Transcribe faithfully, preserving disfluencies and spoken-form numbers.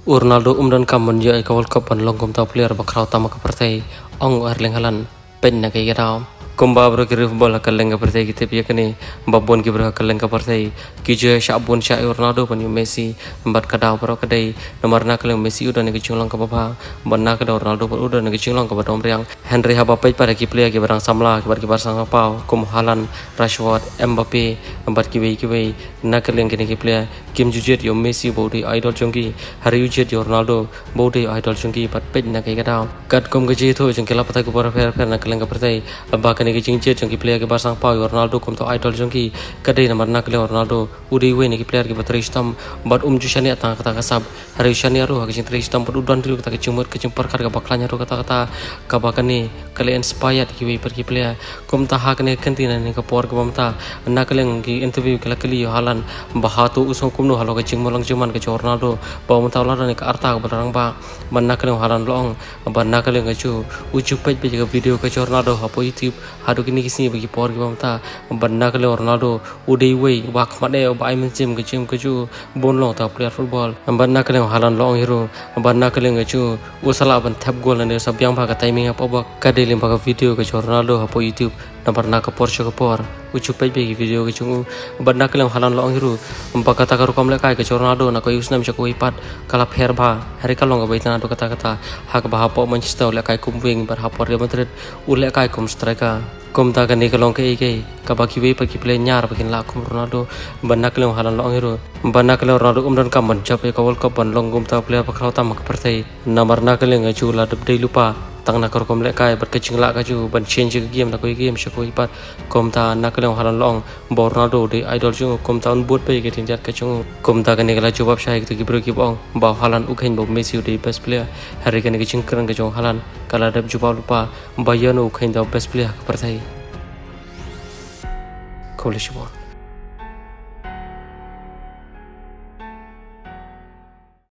Ronaldo umdan kamun ya ka World Cup ban longkom ta player bakrau tama ka partai ong Erling Haaland pen na kay garaw kumba bro ki football ka lenga partai ki tep yakane babon ki bro ka lenga partai ki je shabon sha Ronaldo ban Messi bat ka daw bro ka dai nomor na ka Messi udan ki chunglang ka baba ban na ka Ronaldo udan ki chunglang ka badom riang Henry haba pai para ki player ki barang samla ki bar ki bar sang pau kum Haaland Rashford Mbappe bat ki wei ki wei na ka leng ki player Kim Jujet yo Messi bodi idol chungki hari ujet yo Ronaldo bodi idol chungki pat pen na kay gadaw kat kom ga je tho jeng kala pata ko par fer fer na kaleng ka partai ba ka ne ki jing jet jeng ki player ki bar sang pau yo Ronaldo kom to idol chungki kadai na marna kale Ronaldo udi we ne ki player ki batri stam bat um jushani atang kata ka sab hari shani aru ha ki tri stam pat udan ri ka chumur ka chumpar kar ka baklanya ro kata kata ka ba ka ne kale inspired ki we par ki player kom ta ha ne kanti na ne ka por ka bamta na kaleng ki interview kala kali yo Haaland bahatu usong kumno halo ka ching molang cuman ka Ronaldo ba um ta lar ne ka arta ka barang ba banna kaleng Haaland long banna kaleng ka chu uju page page ka video ka Ronaldo ha po YouTube hadu kini kisni bagi por ki bamta banna kaleng Ronaldo udei wei wa khmade ba ai men sim ka chim ka chu bon long ta player football banna kaleng Haaland long hero banna kaleng ka chu usala ban thap gol ne sabyang ba ka timing apa ba ka delim ba ka video ka Ronaldo ha po YouTube nampak nak ke Porsche ke por ucu page bagi video ke cungu badna kelem Haaland long hiru empa kata ka rukom lekai ke Ronaldo na ko yusna mcha ko ipat kala pher ba hari kalong ga baitana do kata kata hak ba hapo Manchester lekai kum wing bar hapo Real Madrid u lekai kum striker kum ta ka ni kalong ke ke ka ba ki we pa ki play nyar bakin la kum Ronaldo badna kelem Haaland long hiru badna kelem Ronaldo um dan kam ban chap ka World Cup ban long gum ta player pakrau ta mak partai namar na kelem ga chu la dep dei lupa tang na kor kom lekai bar kecing la ka chu ban change ke game na ko game shako ipat kom ta na kelong Haaland long bo Ronaldo de idol chu kom ta un bot pe ke tin jat ka chu kom ta ka ne kala chu bab shai ki bro ki bong ba Haaland u khain bo Messi de best player hari ka ne ki ching krang ka chu Haaland kala dab ju ba lupa ba yan u khain da best player ka par thai Polish ball